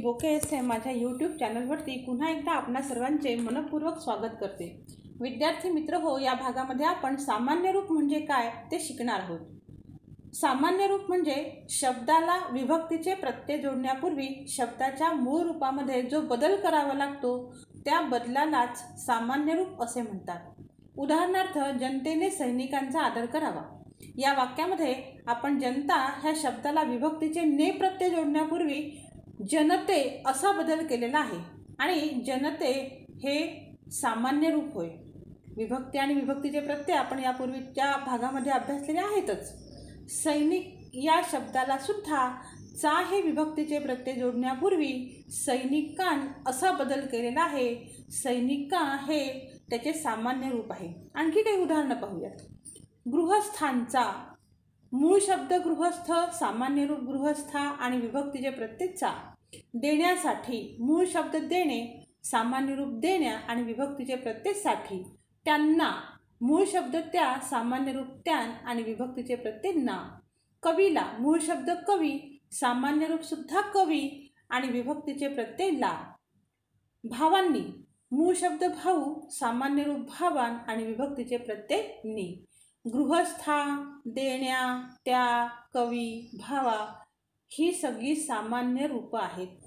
बोके हे माझ्या यूट्यूब चॅनलवरती पुन्हा एकदा आपणा सर्वांचे मनपूर्वक स्वागत करते। विद्यार्थी मित्र हो, या भागामध्ये आपण सामान्य रूप म्हणजे काय ते शिकणार आहोत। सामान्य रूप म्हणजे शब्दाला विभक्तीचे प्रत्यय जोडण्यापूर्वी शब्दाच्या मूळ रूपामध्ये जो बदल करावा लागतो त्या बदलालाच सामान्य रूप असे म्हणतात। उदाहरणार्थ, जनतेने सैनिकांचा आदर करावा। या वाक्यामध्ये आपण जनता ह्या शब्दाला विभक्तीचे ने प्रत्यय जोडण्यापूर्वी जनते असा बदल केलेला आहे आणि जनते हे सामान्य रूप होय। विभक्ती आणि विभक्तीचे प्रत्यय आपण यापूर्वीच्या भागामध्ये अभ्यासलेले आहेतच। सैनिक या शब्दाला सुद्धा चा हे विभक्तीचे प्रत्यय जोडण्यापूर्वी सैनिकां असा बदल केलेला आहे। सैनिका हे त्याचे सामान्य रूप आहे। आणखी काही उदाहरणं पाहूयात। गृहस्थांचा मूळ शब्द गृहस्थ, सामान्य रूप गृहस्था आणि विभक्तीचे प्रत्यय चा। देण्यासाठी मूळ शब्द देणे, सामान्य रूप देण्या आणि विभक्तीचे प्रत्यय साठी। त्यांना मूळ शब्द त्या, सामान्य रूप त्यां आणि विभक्तीचे प्रत्यय ना। कवीला मूळ शब्द कवी, सामान्य रूप सुद्धा कवी आणि विभक्तीचे प्रत्यय ला। भावांनी मूळ शब्द भाऊ, सामान्य रूप भावान आणि विभक्तीचे प्रत्यय नी। गृहस्था, देण्या, त्या, कवी, भावा ही सगळी सामान्य रूप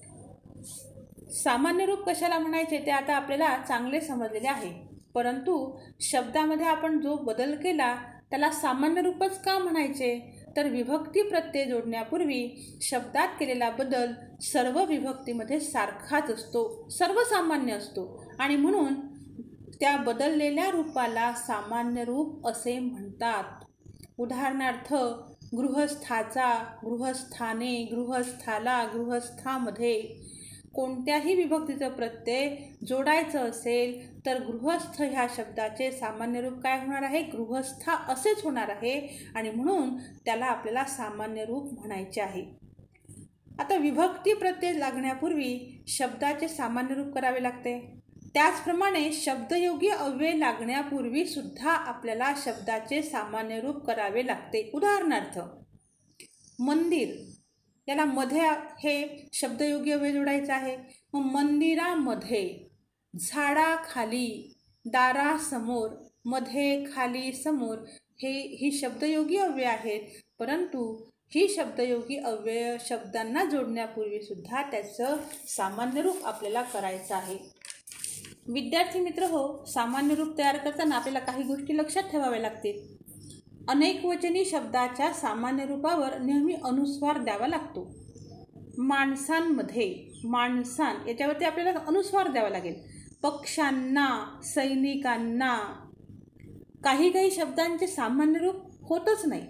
आहेत। सामान्य रूप कशाला म्हणायचे ते आता आपल्याला चांगले समजलेले आहे, परंतु शब्दामध्ये आपण जो बदल केला त्याला सामान्य रूपच का म्हणायचे, तर विभक्ती प्रत्यय जोडण्यापूर्वी शब्दात केलेला बदल सर्व विभक्तीमध्ये सारखाच असतो, सर्वसामान्य असतो आणि म्हणून त्या बदललेल्या रूपाला सामान्य रूप असे म्हणतात। उदाहरणार्थ, गृहस्थाचा, गृहस्थाने, गृहस्थाला, गृहस्थामध्ये। कोणत्याही विभक्तीचं प्रत्यय जोडायचं असेल तर गृहस्थ ह्या शब्दाचे सामान्य रूप काय होणार आहे, गृहस्था असेच होणार आहे आणि म्हणून त्याला आपल्याला सामान्य रूप म्हणायचे आहे। आता विभक्ती प्रत्यय लागण्यापूर्वी शब्दाचे सामान्य रूप करावे लागते। त्याचप्रमाणे शब्दयोगी अव्यय लागण्यापूर्वी सुद्धा आपल्याला शब्दाचे सामान्य रूप करावे लागते। उदाहरणार्थ, मंदिर याला मध्ये हे शब्दयोगी अव्यय जोडायचा आहे, मग मंदिरामध्ये। झाडाखाली, दारासमोर, मध्ये, खाली, समोर ही शब्दयोगी अव्यय आहेत, परंतु ही शब्दयोगी अव्यय शब्दांना जोडण्यापूर्वी सुद्धा त्याचं सामान्य रूप आपल्याला करायचं आहे। विद्यार्थी मित्र हो, सामान्य रूप तयार करताना आपल्याला काही गोष्टी लक्षात ठेवाव्या लागतील। अनेकवचनी शब्दाच्या सामान्य रूपावर नेहमी अनुस्वार द्यावा लागतो। माणसांमध्ये, माणसां याच्यावरती आपल्याला अनुस्वार द्यावा लागेल। पक्ष्यांना, सैनिकांना। काही काही शब्दांचे सामान्य रूप होतच नाही।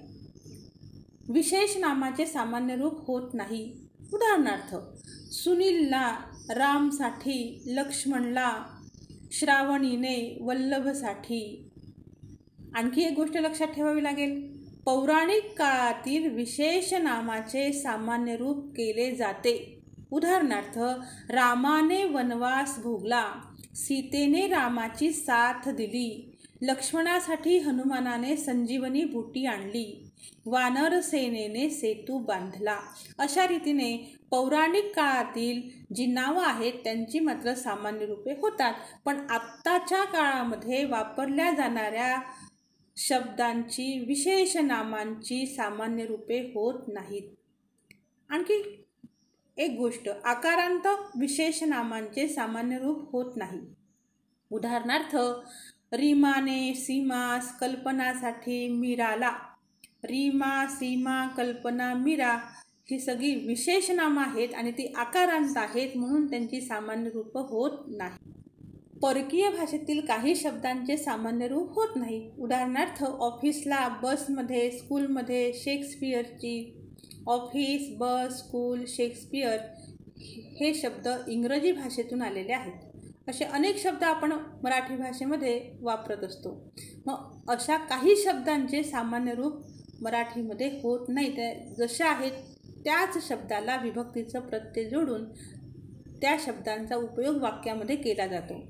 विशेष नामाचे सामान्य रूप होत नाही। उदाहरणार्थ, सुनीलला, रामसाठी, लक्ष्मणला, श्रावणीने, वल्लभसाठी। आणखी एक गोष्ट लक्षात ठेवावी लागेल, पौराणिक काळातील विशेष नामाचे सामान्य रूप केले जाते। उदाहरणार्थ, रामाने वनवास भोगला, सीतेने रामाची साथ दिली, लक्ष्मणासाठी हनुमानाने संजीवनी बुटी आणली, वानरसेनेने सेतू बांधला। अशा रीतीने पौराणिक काळातील जी नावं आहेत त्यांची मात्र सामान्य रूपे होतात, पण आत्ताच्या काळामध्ये वापरल्या जाणाऱ्या शब्दांची, विशेष नामांची सामान्य रूपे होत नाहीत। आणखी एक गोष्ट, आकारांत विशेष नामांचे सामान्य रूप होत नाही। उदाहरणार्थ, रीमाने सीमास, कल्पनासाठी मीराला। रीमा, सीमा, कल्पना, मीरा ही सगळी विशेष नामं आहेत आणि ती आकारांत आहेत, म्हणून त्यांची सामान्य रूप होत नाही। परकीय भाषेतील काही शब्दांचे सामान्य रूप होत नाही। उदाहरणार्थ, ऑफिसला, बसमध्ये, स्कूलमध्ये, शेक्सपियरची। ऑफिस, बस, स्कूल, शेक्सपियर हे शब्द इंग्रजी भाषेतून आलेले आहेत। असे अनेक शब्द आपण मराठी भाषेमध्ये वापरत असतो। मग अशा काही शब्दांचे सामान्य रूप मराठीमध्ये होत नाही। त्या जशा आहेत त्याच शब्दाला विभक्तीचं प्रत्यय जोडून त्या शब्दांचा उपयोग वाक्यामध्ये केला जातो।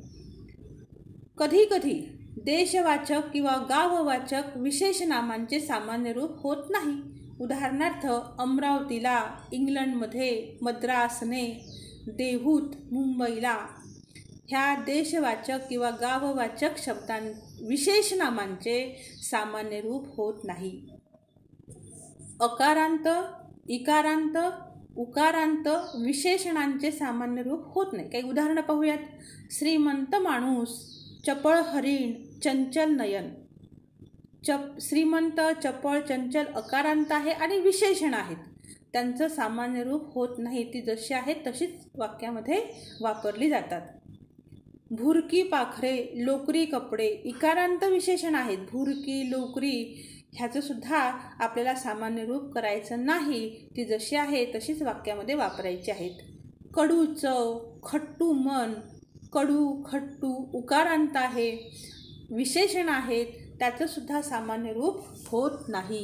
कधी कधी देशवाचक किंवा गाववाचक विशेष नामांचे सामान्य रूप होत नाही। उदाहरणार्थ, अमरावतीला, इंग्लंडमध्ये, मद्रासने, देहूत, मुंबईला ह्या देशवाचक किंवा गाववाचक विशेष नामांचे सामान्य रूप होत नाही. अकारांत, इकारांत, उकारांत विशेषणांचे सामान्य रूप होत नाही. काही उदाहरणं पाहूयात. श्रीमंत माणूस, चपळ हरिण, चंचल नयन. श्रीमंत, चपळ, चंचल अकारांत आहे आणि विशेषण आहेत. त्यांचं सामान्य रूप होत नाही. ती जशी आहेत तशीच वाक्यामध्ये वापरली जातात. भुरकी पाखरे, लोकरी कपडे इकारांत विशेषण आहेत. भुरकी, लोकरी ह्याचं सुद्धा आपल्याला सामान्य रूप करायचं नाही. ती जशी आहे तशीच वाक्यामध्ये वापरायची आहेत. कडू चव, खट्टू मन. कडू, खट्टू उकारांत आहे, विशेषण आहेत, त्याचं सुद्धा सामान्य रूप होत नाही.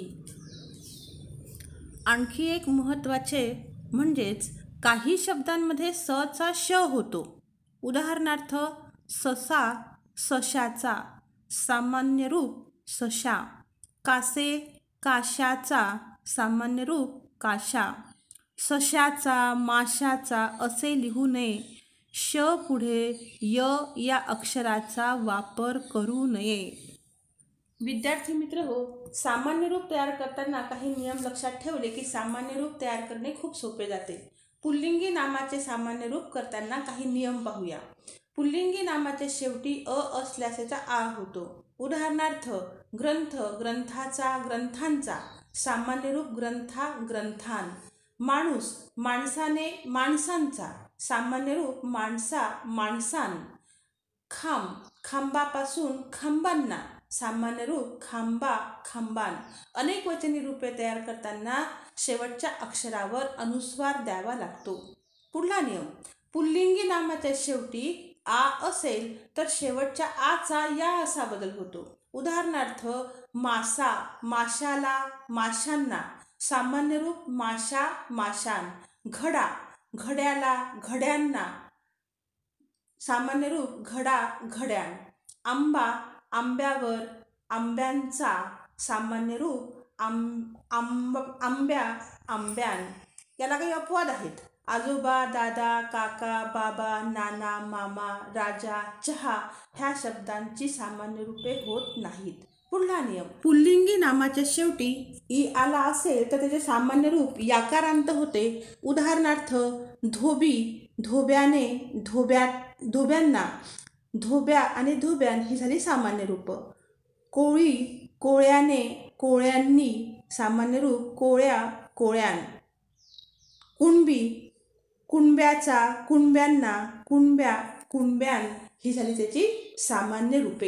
आणखी एक महत्त्वाचे म्हणजेच काही शब्दांमध्ये सचा श होतो. उदाहरणार्थ ससा, सशाचा सामान्य रूप सशा. कासे, काशाचा सामान्य रूप काशा. सशाचा, माशाचा असे लिहू नये. श पुढे य या अक्षराचा वापर करू नये. विद्यार्थी मित्र हो, सामान्य रूप तयार करताना काही नियम लक्षात ठेवले की सामान्य रूप तयार करणे खूप सोपे जाते. पुल्लिंगी नामाचे सामान्य रूप करताना काही नियम पाहूया. पुल्लिंगी नामाच्या शेवटी अ असल्यास त्याचा आ होतो. उदाहरणार्थ ग्रंथ, ग्रंथाचा, ग्रंथांचा सामान्य रूप ग्रंथा, ग्रंथान. माणूस, माणसाने, माणसांचा सामान्य रूप माणसा, माणसां. खांब, खांबापासून खांबांना सामान्य रूप खांबा, खांबान. अनेक वचनी रूपे तयार करताना शेवटच्या अक्षरावर अनुस्वार द्यावा लागतो. पुढला नियम, पुल्लिंगी नामाच्या शेवटी आ असेल तर शेवटच्या आचा या असा बदल होतो. उदाहरणार्थ मासा, माशाला, माशांना सामान्य रूप माशा, माशान. घडा, घड्याला, घड्यांना सामान्य रूप घडा, घड्यान. आंबा, आंब्यावर, आंब्यांचा सामान्य रूप आंब्या, आंब्यान. याला काही अपवाद आहेत. आजोबा, दादा, काका, बाबा, नाना, मामा, राजा, चहा ह्या शब्दांची सामान्य रूपे होत नाहीत. पुढला नियम, पुल्लिंगी नामाच्या शेवटी ई आला असेल तर त्याचे सामान्य रूप याकारांत होते. उदाहरणार्थ धोबी, धोब्याने, धोब्यांना. धोब्या आणि धोब्यान ही झाली सामान्य रूप. कोळी, कोळ्याने, कोळ्यांनी सामान्य रूप कोळ्या, कोळ्यान. कुणबी, कुणब्याचा, कुणब्यांना, कुणब्या, कुणब्यान ही झाली त्याची सामान्य रूपे.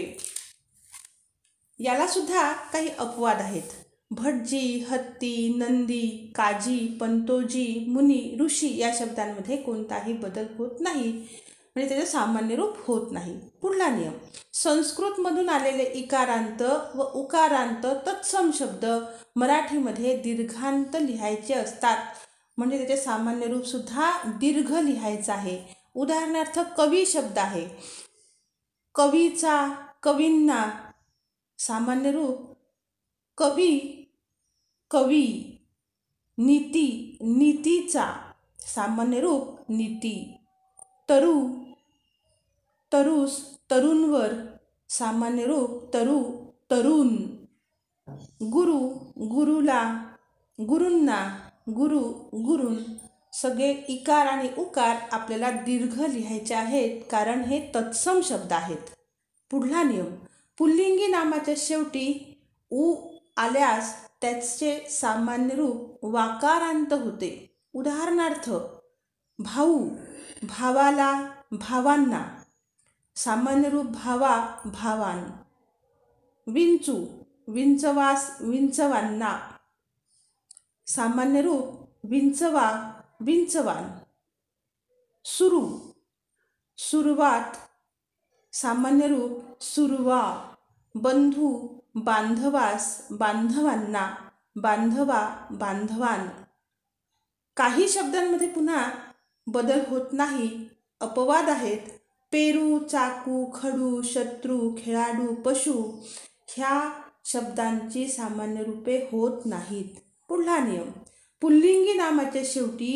याला सुद्धा काही अपवाद आहेत. भटजी, हत्ती, नंदी, काजी, पंतोजी, मुनी, ऋषी या शब्दांमध्ये कोणताही बदल होत नाही, म्हणजे त्याचे सामान्य रूप होत नाही. पुढला नियम, संस्कृतमधून आलेले इकारांत व उकारांत तत्सम शब्द मराठीमध्ये दीर्घांत लिहायचे असतात, म्हणजे त्याचे सामान्य रूप सुद्धा दीर्घ लिहायचं आहे. उदाहरणार्थ कवी शब्द आहे. कवीचा, कवींना सामान्य रूप कवी, कवी. नीती, नीतीचा सामान्य रूप नीती. तरु, तरुस, तरुणवर सामान्य रूप तरु, तरुण. गुरु, गुरुला, गुरूंना, गुरु, गुरुन. सगळे इकार आणि उकार आपल्याला दीर्घ लिहायचे आहेत कारण हे तत्सम शब्द आहेत. पुढला नियम, पुल्लिंगी नामाच्या शेवटी उ आल्यास त्याचे सामान्य रूप वाकारांत होते. उदाहरणार्थ भाऊ, भावाला, भावांना सामान्य रूप भावा, भावान. विंचू, विंचवास, विंचवांना सामान्य रूप विंचवा, विंचवान. सुरू, सुरुवात सामान्य रूप सुरवा. बंधू, बांधवास, बांधवांना, बांधवा, बांधवान. काही शब्दांमध्ये पुन्हा बदल होत नाही, अपवाद आहेत. पेरू, चाकू, खडू, शत्रू, खेळाडू, पशु ह्या शब्दांची सामान्य रूपे होत नाहीत. पुढला नियम, पुल्लिंगी नामाच्या शेवटी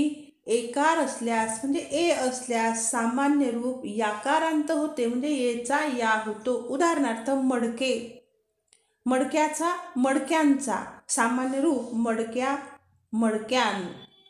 एकार असल्यास म्हणजे ए असल्यास सामान्य रूप याकारांत होते, म्हणजे येचा या होतो. उदाहरणार्थ मडके, मडक्याचा मडक्यांचा, सामान्य रूप मडक्या मडक्यान.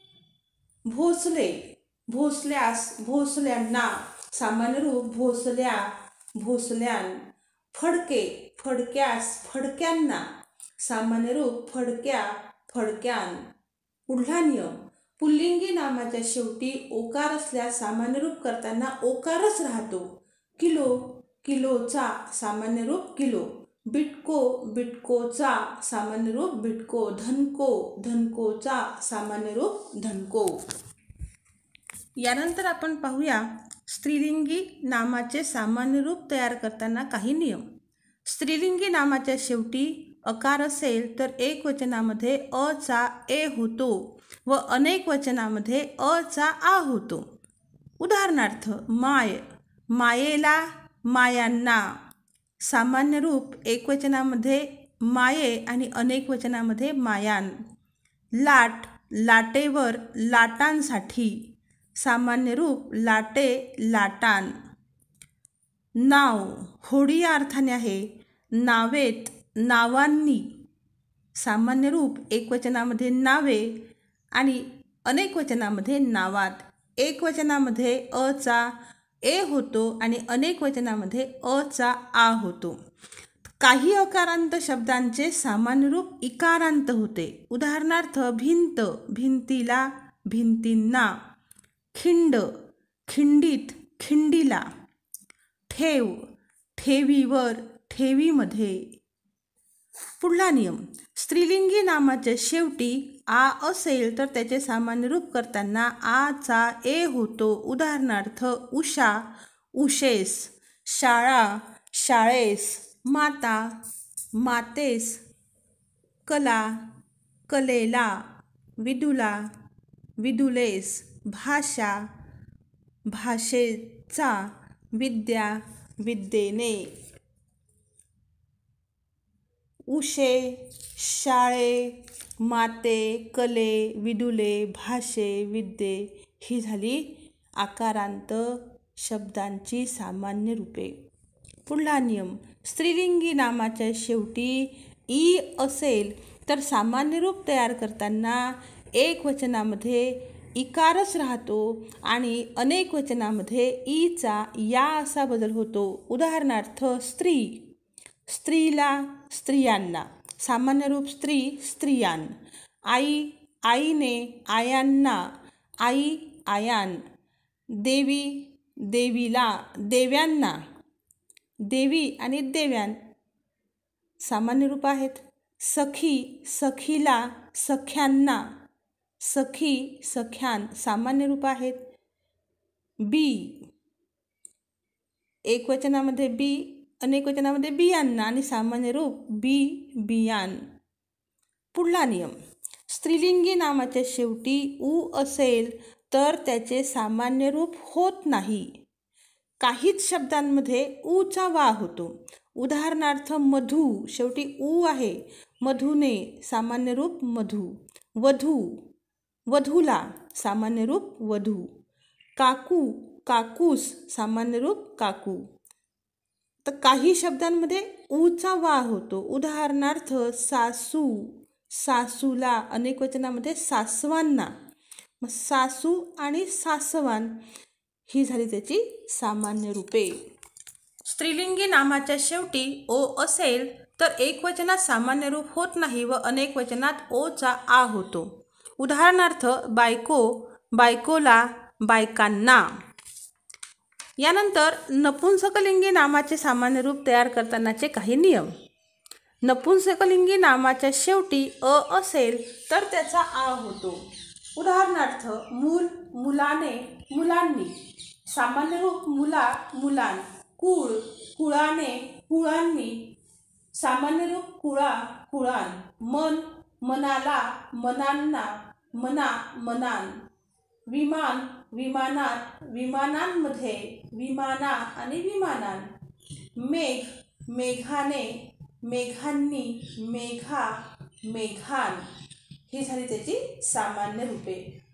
भोसले, भोसल्यास भोसल्यांना, सामान्य रूप भोसल्या भोसल्यान. फडके, फडक्यास फडक्यांना, सामान्य रूप फडक्या फडक्यान. पुढला नियम, पुल्लिंगी नामाच्या शेवटी ओकार असल्यास सामान्य रूप करताना ओकारच राहतो. किलो, किलोचा, सामान्य रूप किलो. बिटको, बिटकोचा, सामान्य रूप बिटको. धनको, धनकोचा, सामान्य रूप धनको. यानंतर आपण पाहूया स्त्रीलिंगी नामाचे सामान्य रूप तयार करताना काही नियम. स्त्रीलिंगी नामाच्या शेवटी अकार असेल तर एकवचनामध्ये अ चा ए होतो व अनेक वचनामध्ये अ चा आ होतो. उदाहरणार्थ माय, मायेला मायांना, सामान्य रूप एकवचनामध्ये माये आणि अनेक वचनामध्ये मायान. लाट, लाटेवर लाटांसाठी, सामान्य रूप लाटे लाटान. नाव, होडी या अर्थाने आहे, नावेत नावांनी, सामान्य रूप एकवचनामध्ये नावे आणि अनेक वचनामध्ये नावात. एकवचनामध्ये अ चा ए होतो आणि अनेक वचनामध्ये अ चा आ होतो. काही अकारांत शब्दांचे सामान्य रूप इकारांत होते. उदाहरणार्थ भिंत, भिंतीला भिंतींना. खिंड, खिंडीत खिंडीला. ठेव, ठेवीवर ठेवीमध्ये. पुढला नियम, स्त्रीलिंगी नामाच्या शेवटी आ असेल तर त्याचे सामान्य रूप करताना आ चा ए होतो. उदाहरणार्थ उषा, उशेस. शाळा, शाळेस. माता, मातेस. कला, कलेला. विदुला, विदुलेस. भाषा, भाषेचा. विद्या, विद्येने. उशे, शाळे, माते, कले, विदुले, भाषे, विद्ये ही झाली आकारांत शब्दांची सामान्य रूपे. पुढला नियम, स्त्रीलिंगी नामाच्या शेवटी ई असेल तर सामान्य रूप तयार करताना एक वचनामध्ये इकारच राहतो आणि अनेक वचनामध्ये ईचा या असा बदल होतो. उदाहरणार्थ स्त्री, स्त्रीला स्त्रियांना, सामान्य रूप स्त्री स्त्रियान. आई, आईने आयांना, आई आयान. देवी, देवीला देव्यांना. देवी आणि देव्यान सामान्य रूप आहेत. सखी, सखीला सख्यांना. सखी, सख्यान सामान्य रूप आहेत. बी, एकवचनामध्ये बी, अनेक वचनामध्ये बियांना आणि सामान्य रूप बी बियान. पुढला नियम, स्त्रीलिंगी नामाच्या शेवटी उ असेल तर त्याचे सामान्य रूप होत नाही. काहीच शब्दांमध्ये उ चा वा होतो. उदाहरणार्थ मधू, शेवटी उ आहे. मधुने, सामान्य रूप मधू. वधू, वधूला, सामान्य रूप वधू. काकू, काकूस, सामान्य रूप काकू. तर काही शब्दांमध्ये उ चा वा होतो. उदाहरणार्थ सासू, सासूला, अनेक वचनामध्ये सासवांना. मग सासू आणि सासवान ही झाली त्याची सामान्य रूपे. स्त्रीलिंगी नामाच्या शेवटी ओ असेल तर एकवचनात सामान्य रूप होत नाही व अनेक वचनात ओ चा आ होतो. उदाहरणार्थ बायको, बायकोला, बायकांना. यानंतर नपुंसकलिंगी नामाचे सामान्य रूप तयार करतानाचे काही नियम. नपुंसकलिंगी नामाच्या शेवटी अ असेल तर त्याचा आ होतो. उदाहरणार्थ मूल, मुलाने, मुलांनी. सामान्य रूप मुला, मुलां. कुळ, कुळाने, कुळांनी. सामान्य रूप कुळा, कुळान. मन, मनाला, मनांना, मना, मनान. विमान, विमानात, विमानांमध्ये, विमाना आणि विमानान. मेघ, मेघाने, मेघांनी, मेघा, मेघान ही झाली त्याची सामान्य रूपे.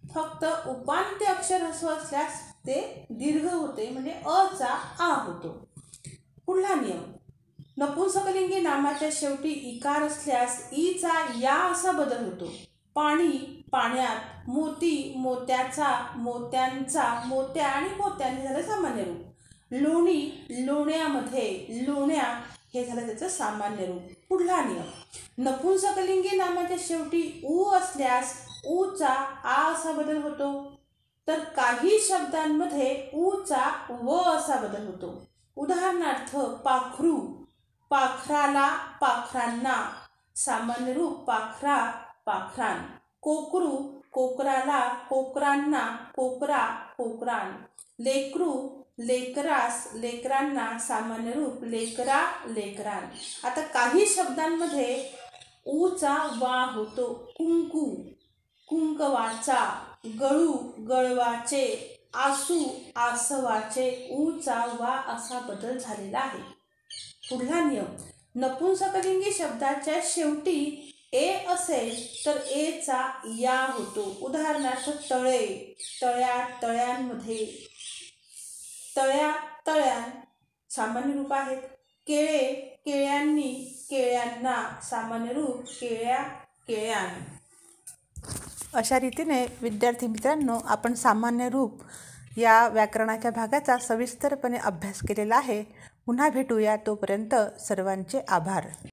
फक्त उपांत्य अक्षर ह्रस्व असल्यास ते दीर्घ होते, म्हणजे अ चा आ होतो. पुढला नियम, नपुंसकलिंगी नामाच्या शेवटी इकार असल्यास ई चा या असा बदल होतो. पाणी पाण्यात, मोती मोत्याचा, मोत्यांचा, मोत्या आणि मोत्याने झालं सामान्य रूप. लोणी लोण्यामध्ये, लोण्या हे झालं त्याचं सामान्य रूप. पुढला नियम, नपुंसकलिंगी नामाच्या शेवटी उ असल्यास उ चा आ असा बदल होतो. तर काही शब्दांमध्ये उ चा व असा बदल होतो. उदाहरणार्थ पाखरू, पाखराला, पाखरांना, सामान्य रूप पाखरा, पाखरान. कोकरू, कोकराला, कोकरांना, कोकरा, कोकरान. लेकरू, लेकरास, लेकरांना, सामान्य रूप लेकरा, लेकरान. आता काही शब्दांमध्ये उ चा वा होतो. कुंकू, कुंकवाचा, गळू, गळवाचे, आसू, आसवाचे, उ चा वा असा बदल झालेला आहे. पुढला नियम, नपुंसकलिंगी शब्दाच्या शेवटी ए असेल तर ए चा या होतो. उदाहरणार्थ तळे, तळ्या, तळ्यांमध्ये, तळ्या, तळ्यान, सामान्य रूप आहेत. केळे, केळ्यांनी, केळ्यांना, सामान्य रूप केळ्या, केळ्यान. अशा रीतीने विद्यार्थी मित्रांनो, आपण सामान्य रूप या व्याकरणाच्या भागाचा सविस्तरपणे अभ्यास केलेला आहे. पुन्हा भेटूया, तोपर्यंत सर्वांचे आभार.